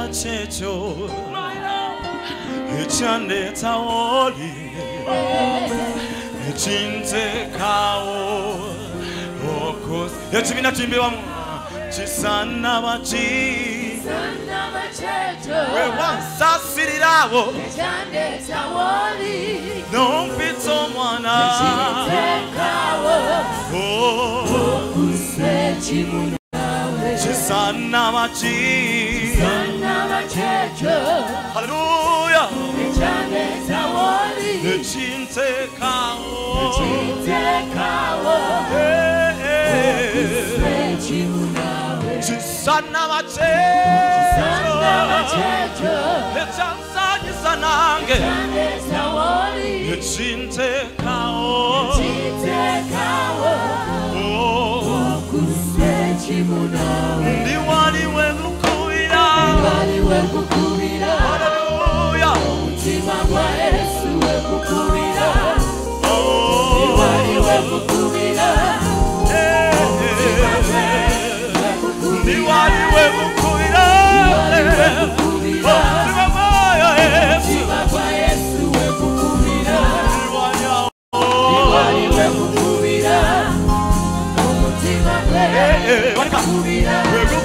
checho Chande tawoli Chinte kao Okos Yachimina chimbe wa Chisana bachi We wansa sirirawo Chande tawoli Nompito mwana Chinte kao Okos Chisana bachi Hallelujah Chande tawoli Chinte kao Chisana bache Chansa yisanange Chinte kao Ndiwali wekukubira Hallelujah Mutima gwa Yesu wekukubira Ndiwali wekukubira Ndiwali wekukubira Mutima gwa Yesu wekukubira Ndiwali wekukubira Mutima gwa wekukubira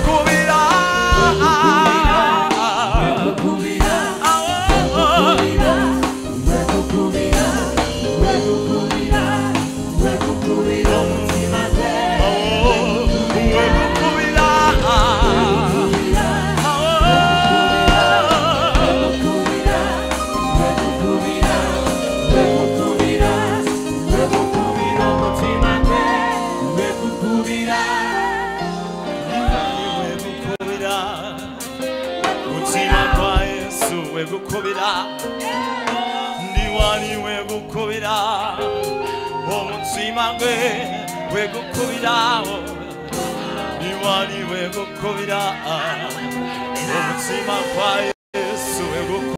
Ndiwali wekukubira Omutima gwe wekukubira Ndiwali wekukubira Omutima gwa